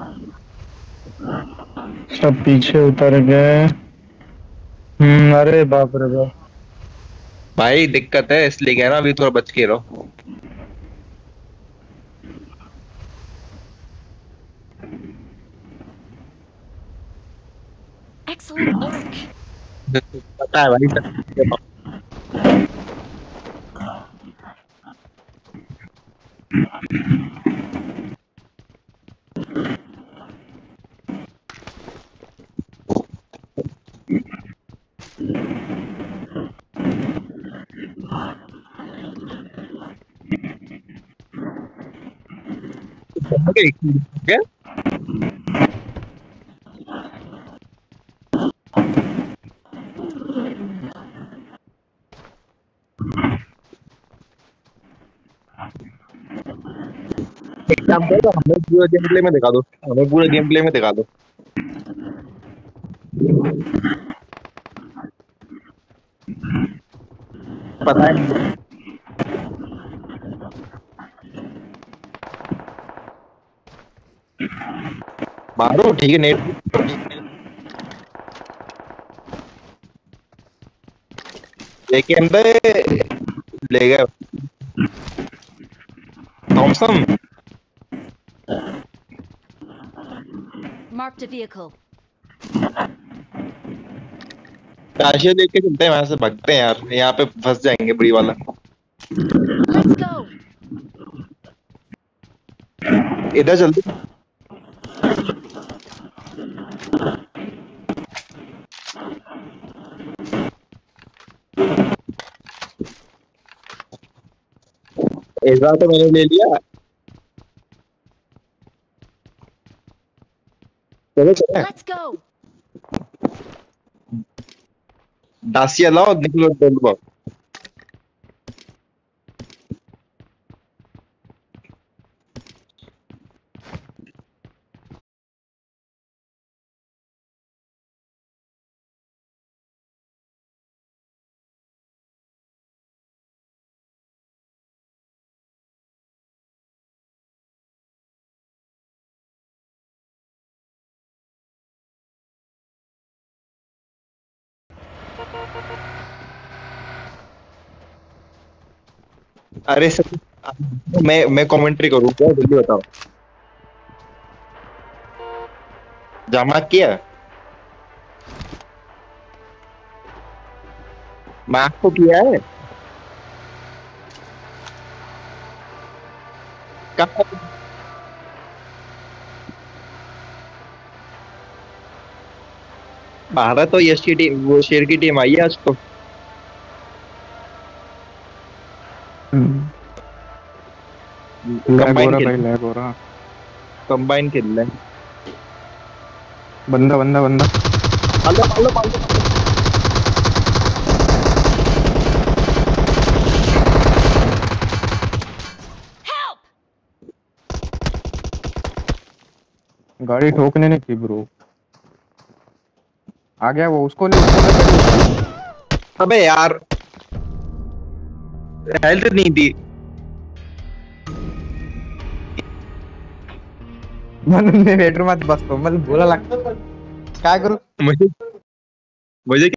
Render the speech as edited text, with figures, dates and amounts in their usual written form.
सब पीछे उतर गए। अरे बाप रे बाप। भाई दिक्कत है इसलिए कह रहा अभी थोड़ा बच के रहो। Excellent work. पता है भाई। क्या? एक काम करो हमें पूरा गेम प्ले में दिखा दो। हमें पूरा गेम प्ले में दिखा दो। पता है। मारो ठीक है नेट। लेके अंदर ले गए। थॉमसन। Marked a vehicle. काशिया देख के चलते हैं वहां से भागते हैं यार यहाँ पे फंस जाएंगे बड़ी वाला। Let's go. इधर जल्दी। इस बार तो मैंने ले लिया। चलो चले। Let's go. दासिया लाओ निकलो डोल। अरे सर मैं कमेंट्री करूँ क्या जल्दी बताओ। जमा किया। मार्क तो किया है। कब। भारत तो यश की टीम वो शेर की टीम आई है आज तो। लैग हो कंबाइन रहा खेल। भाई, लैग हो रहा। कंबाइन खेल रहे हैं। बंदा बंदा बंदा। पालो। Help! गाड़ी ठोकने नहीं थी ब्रो। आ गया वो, उसको ले पहले उसको। अबे यार हेल्थ नहीं थी। मन में बेडरूम मत बस तो मतलब बोला लगता। काय करू मुझे मुझे